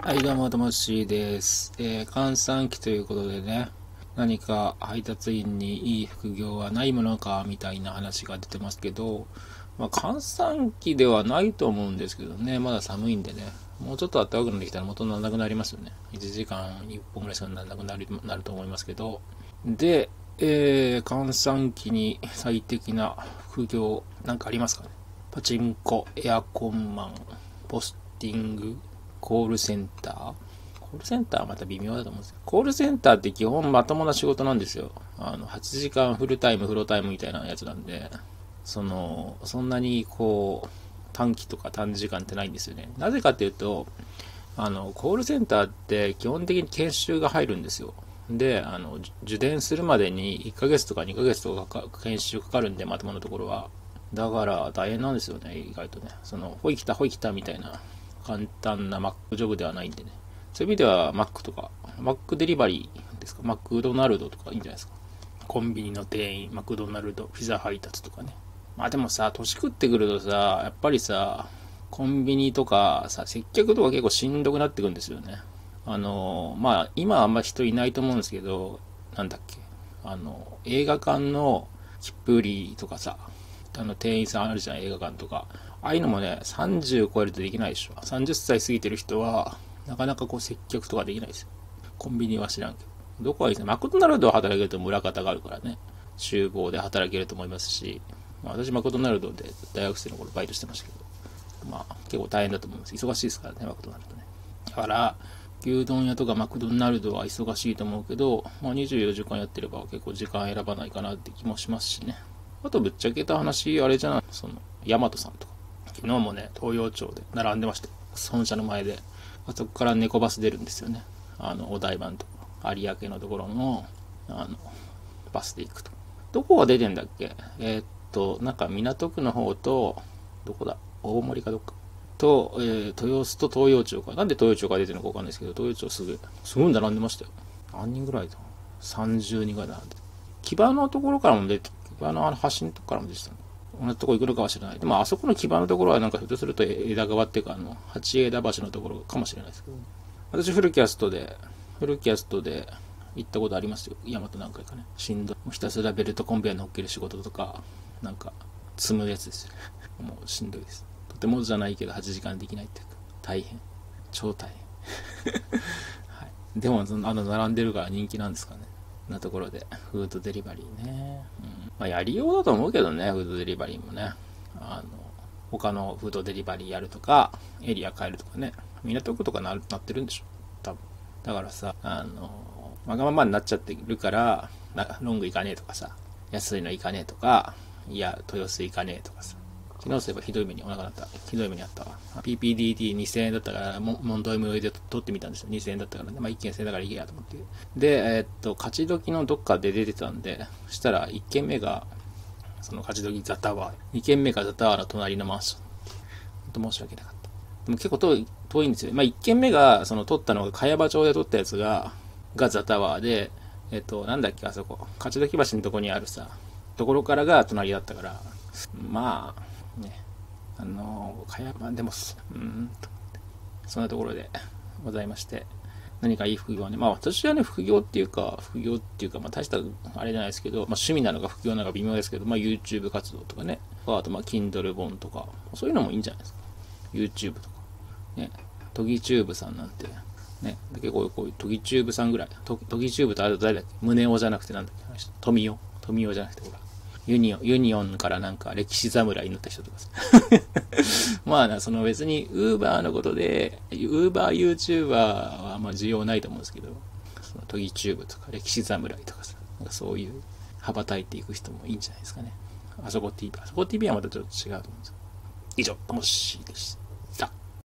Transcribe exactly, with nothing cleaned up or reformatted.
はい、どうも、ともしです。えー、閑散期ということでね、何か配達員にいい副業はないものか、みたいな話が出てますけど、まあ、閑散期ではないと思うんですけどね、まだ寒いんでね、もうちょっと暖かくなってきたら元にならなくなりますよね。いちじかんいっぽんぐらいしかならなくなるなると思いますけど。で、えー、閑散期に最適な副業、なんかありますかね。パチンコ、エアコンマン、ポスティング、コールセンターコールセンターはまた微妙だと思うんですよ。コールセンターって基本まともな仕事なんですよ。あの、はちじかんフルタイム、フロータイムみたいなやつなんで、その、そんなにこう、短期とか短時間ってないんですよね。なぜかっていうと、あの、コールセンターって基本的に研修が入るんですよ。で、あの、受電するまでにいっかげつとかにかげつとか研修かかるんで、まともなところは。だから大変なんですよね、意外とね。その、ほい来たほい来たみたいな簡単な Mac ジョブではないんでね。そういう意味では Mac とか、Mac デリバリーですか、マクドナルドとかいいんじゃないですか。コンビニの店員、マクドナルド、ピザ配達とかね。まあでもさ、年食ってくるとさ、やっぱりさ、コンビニとかさ、接客とか結構しんどくなってくるんですよね。あの、まあ今あんま人いないと思うんですけど、なんだっけ、あの、映画館の切符売りとかさ、あの店員さんあるじゃん、映画館とか。ああいうのもね、さんじゅう超えるとできないでしょ。さんじゅっさい過ぎてる人は、なかなかこう接客とかできないですよ。コンビニは知らんけど。どこはいいですね。マクドナルドは働けると村方があるからね。厨房で働けると思いますし、まあ、私マクドナルドで大学生の頃バイトしてましたけど、まあ結構大変だと思います。忙しいですからね、マクドナルドね。だから、牛丼屋とかマクドナルドは忙しいと思うけど、まあ、にじゅうよじかんやってれば結構時間選ばないかなって気もしますしね。あとぶっちゃけた話、あれじゃない、その、ヤマトさんとか。昨日もね、東洋町で並んでまして、本社の前で、あそこから猫バス出るんですよね。あの、お台場のところ、有明のところの、あの、バスで行くと。どこが出てんだっけ。えー、っと、なんか港区の方と、どこだ、大森かどっか。と、えー、豊洲と東洋町か。なんで東洋町が出てるのかわかんないですけど、東洋町すぐ、すごい並んでましたよ。何人ぐらいだ ?さんじゅう 人ぐらい並んで。木場のところからも出て、木場のあの橋のところからも出てたんで。同じとこ行くのかは知らない。でもあそこの基盤のところはなんかひょっとすると枝川っていうかあの、八枝橋のところかもしれないですけど、ね、私フルキャストで、フルキャストで行ったことありますよ。大和何回かね。しんどい。ひたすらベルトコンベヤー乗っける仕事とか、なんか、積むやつですよ。もうしんどいです。とてもじゃないけどはちじかんできないっていうか、大変。超大変。はい。でも、あの、並んでるから人気なんですかね。なところで、フードデリバリーね。うん、まあ、やりようだと思うけどね、フードデリバリーもね。あの、他のフードデリバリーやるとか、エリア変えるとかね。港区とか な, なってるんでしょ、多分。だからさ、あの、わがままになっちゃってるから、ロング行かねえとかさ、安いの行かねえとか、いや、豊洲行かねえとかさ。昨日そういえばひどい目にお腹なった。ひどい目にあったわ。ピーピーディーティーにせんえんだったから、問答 エムウェイ で取ってみたんですよ。にせんえんだったからね。まあいっけんせんえんだからいいやと思って。で、えー、っと、勝ち時のどっかで出てたんで、そしたらいっけんめが、その勝ち時ザタワー。にけんめがザタワーの隣のマンション。本当申し訳なかった。でも結構遠い、遠いんですよ。まあいっけんめが、その取ったのが、茅場町で取ったやつが、がザタワーで、えっと、なんだっけ、あそこ。勝ち時橋のとこにあるさ、ところからが隣だったから、まあ、ね、あの、かや、まあでも、うん、そんなところでございまして、何かいい副業はね、まあ私はね、副業っていうか、副業っていうか、まあ大したあれじゃないですけど、まあ趣味なのか副業なのか微妙ですけど、まあ YouTube 活動とかね、あとまあ Kindle 本とか、そういうのもいいんじゃないですか。YouTube とか。ね、トギチューブさんなんて、ね、結構こういうトギチューブさんぐらい、トギチューブとあれ誰だっけ、宗男じゃなくてなんだっけ、富代富代じゃなくてほら、ユニオン、ユニオンからなんか歴史侍になった人とかさ。まあな、その別にウーバーのことで、ウーバー YouTuber はまあ需要ないと思うんですけど、そのトギチューブとか歴史侍とかさ、なんかそういう羽ばたいていく人もいいんじゃないですかね。あそこ ティーブイ、あそこ ティーブイ はまたちょっと違うと思うんですよ。以上、ともしーでした。